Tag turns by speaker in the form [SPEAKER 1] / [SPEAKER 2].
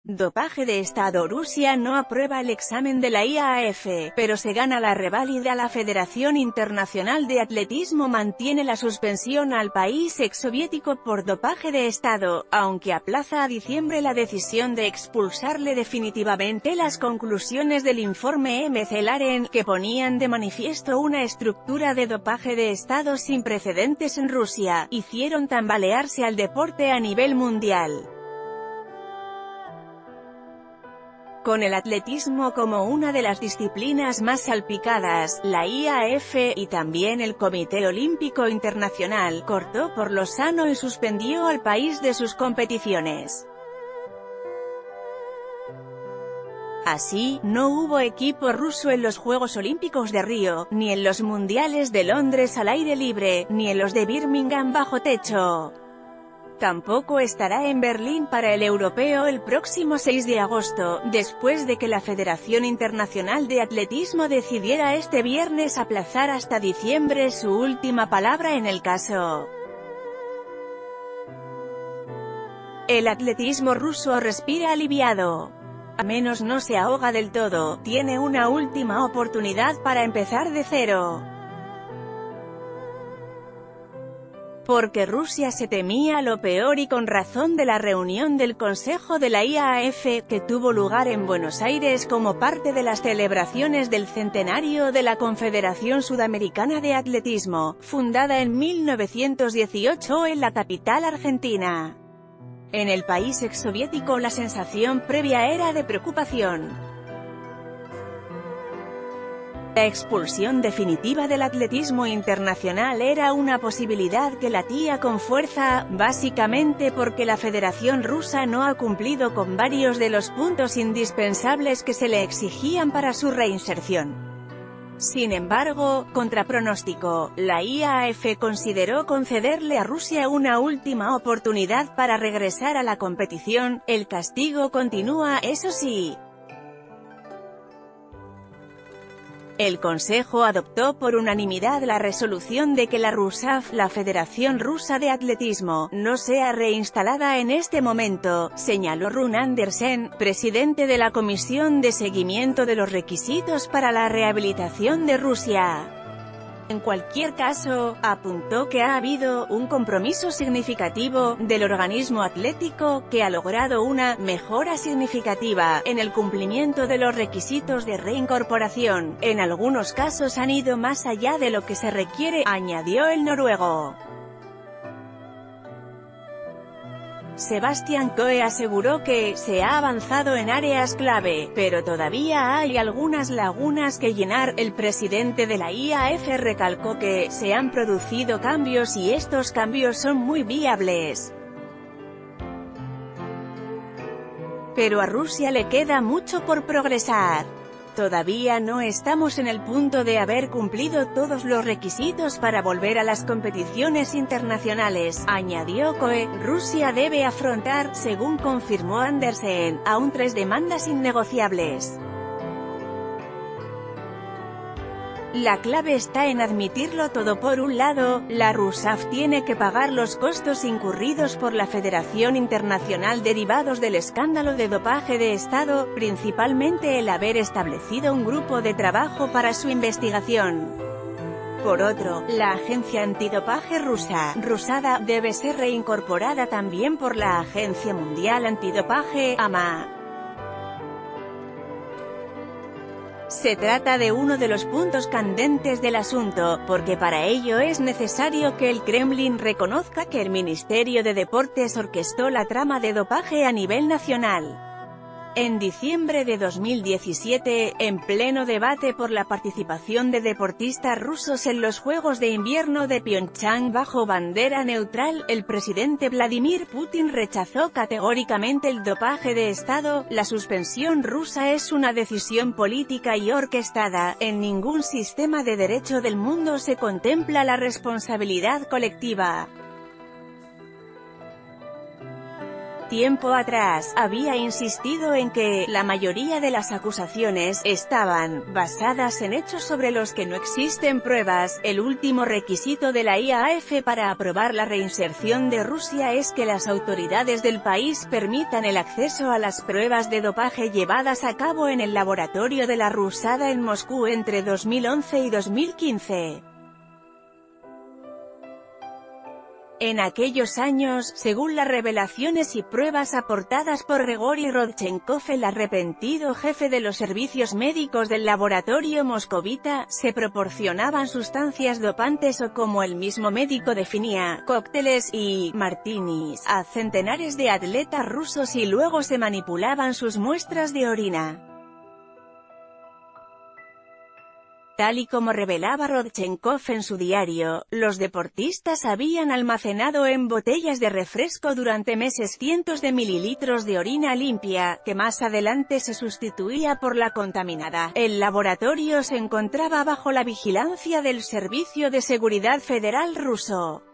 [SPEAKER 1] Dopaje de Estado. Rusia no aprueba el examen de la IAAF, pero se gana la reválida. La Federación Internacional de Atletismo mantiene la suspensión al país exsoviético por dopaje de Estado, aunque aplaza a diciembre la decisión de expulsarle definitivamente. Las conclusiones del informe MC-Laren, que ponían de manifiesto una estructura de dopaje de Estado sin precedentes en Rusia, hicieron tambalearse al deporte a nivel mundial. Con el atletismo como una de las disciplinas más salpicadas, la IAAF, y también el Comité Olímpico Internacional, cortó por lo sano y suspendió al país de sus competiciones. Así, no hubo equipo ruso en los Juegos Olímpicos de Río, ni en los Mundiales de Londres al aire libre, ni en los de Birmingham bajo techo. Tampoco estará en Berlín para el europeo el próximo 6 de agosto, después de que la Federación Internacional de Atletismo decidiera este viernes aplazar hasta diciembre su última palabra en el caso. El atletismo ruso respira aliviado. Al menos no se ahoga del todo, tiene una última oportunidad para empezar de cero. Porque Rusia se temía lo peor y con razón de la reunión del Consejo de la IAAF, que tuvo lugar en Buenos Aires como parte de las celebraciones del centenario de la Confederación Sudamericana de Atletismo, fundada en 1918 en la capital argentina. En el país exsoviético la sensación previa era de preocupación. La expulsión definitiva del atletismo internacional era una posibilidad que latía con fuerza, básicamente porque la Federación Rusa no ha cumplido con varios de los puntos indispensables que se le exigían para su reinserción. Sin embargo, contra pronóstico, la IAAF consideró concederle a Rusia una última oportunidad para regresar a la competición. El castigo continúa, eso sí. El Consejo adoptó por unanimidad la resolución de que la RUSAF, la Federación Rusa de Atletismo, no sea reinstalada en este momento, señaló Rune Andersen, presidente de la Comisión de Seguimiento de los Requisitos para la Rehabilitación de Rusia. En cualquier caso, apuntó que ha habido un compromiso significativo del organismo atlético, que ha logrado una mejora significativa en el cumplimiento de los requisitos de reincorporación. En algunos casos han ido más allá de lo que se requiere, añadió el noruego. Sebastian Coe aseguró que se ha avanzado en áreas clave, pero todavía hay algunas lagunas que llenar. El presidente de la IAAF recalcó que se han producido cambios y estos cambios son muy viables. Pero a Rusia le queda mucho por progresar. Todavía no estamos en el punto de haber cumplido todos los requisitos para volver a las competiciones internacionales, añadió Coe. Rusia debe afrontar, según confirmó Andersen, aún 3 demandas innegociables. La clave está en admitirlo todo. Por un lado, la RUSAF tiene que pagar los costos incurridos por la Federación Internacional derivados del escándalo de dopaje de Estado, principalmente el haber establecido un grupo de trabajo para su investigación. Por otro, la Agencia Antidopaje rusa, RUSADA, debe ser reincorporada también por la Agencia Mundial Antidopaje, AMA. Se trata de uno de los puntos candentes del asunto, porque para ello es necesario que el Kremlin reconozca que el Ministerio de Deportes orquestó la trama de dopaje a nivel nacional. En diciembre de 2017, en pleno debate por la participación de deportistas rusos en los Juegos de Invierno de Pyeongchang bajo bandera neutral, el presidente Vladimir Putin rechazó categóricamente el dopaje de Estado. La suspensión rusa es una decisión política y orquestada. En ningún sistema de derecho del mundo se contempla la responsabilidad colectiva. Tiempo atrás, había insistido en que la mayoría de las acusaciones estaban basadas en hechos sobre los que no existen pruebas. El último requisito de la IAAF para aprobar la reinserción de Rusia es que las autoridades del país permitan el acceso a las pruebas de dopaje llevadas a cabo en el laboratorio de la Rusada en Moscú entre 2011 y 2015. En aquellos años, según las revelaciones y pruebas aportadas por Grigori Rodchenkov, el arrepentido jefe de los servicios médicos del laboratorio moscovita, se proporcionaban sustancias dopantes o, como el mismo médico definía, cócteles y martinis a centenares de atletas rusos y luego se manipulaban sus muestras de orina. Tal y como revelaba Rodchenkov en su diario, los deportistas habían almacenado en botellas de refresco durante meses cientos de mililitros de orina limpia, que más adelante se sustituía por la contaminada. El laboratorio se encontraba bajo la vigilancia del Servicio de Seguridad Federal ruso.